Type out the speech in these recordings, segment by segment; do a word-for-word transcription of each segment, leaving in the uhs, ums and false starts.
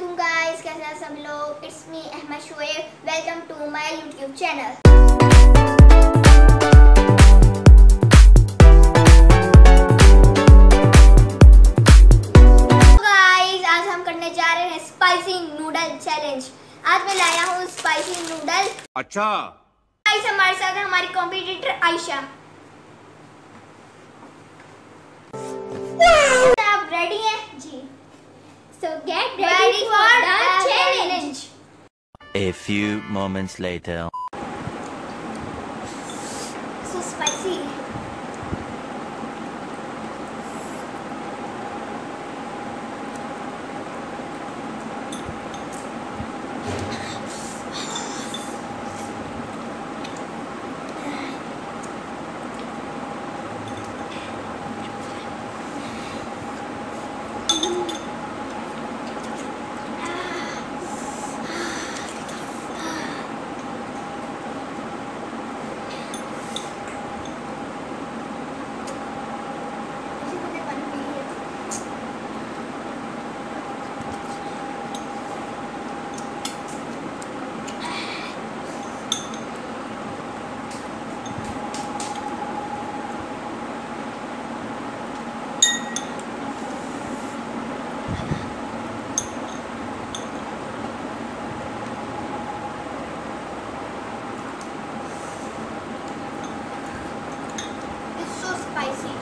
वालेकुम गाइस, कैसे हैं सब लोग। It's me Ahmad Shoaib, welcome to my YouTube channel. तो गाइस आज हम करने जा रहे हैं स्पाइसी नूडल चैलेंज। आज मैं लाया हूँ स्पाइसी नूडल। अच्छा गाइस हमारे साथ है हमारी कॉम्पिटिटर आयशा। आप रेडी हैं जी? So get ready, ready for, for the challenge. A few moments later. So spicy. Spicy.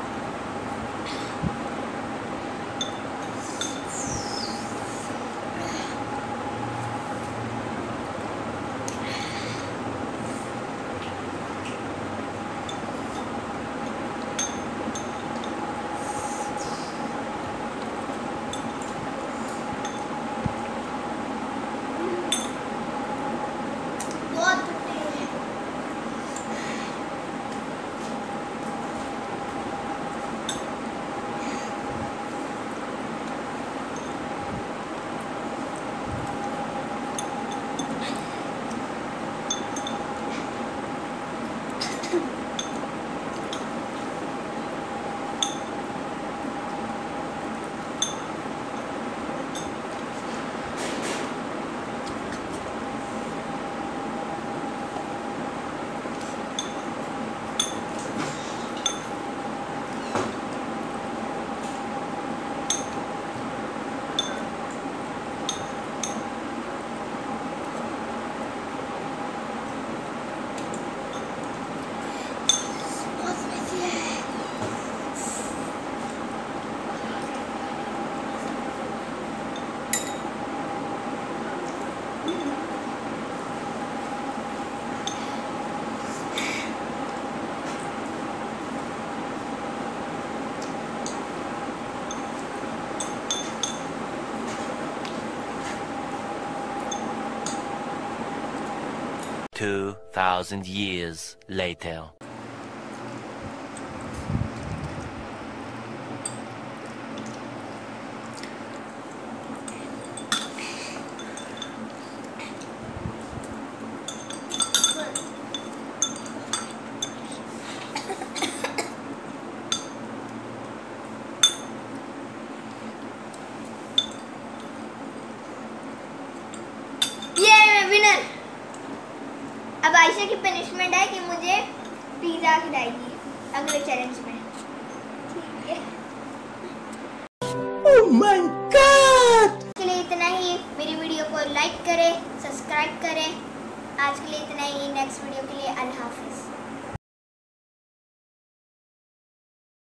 Two thousand years later. Winner. अब आयशा की पनिशमेंट है कि मुझे पिज़्ज़ा खिलाएगी अगले चैलेंज में, ठीक है? Oh my God. के लिए इतना ही। मेरी वीडियो को लाइक करें, सब्सक्राइब करें। आज के लिए इतना ही। नेक्स्ट वीडियो के लिए अल्लाह हाफिज़।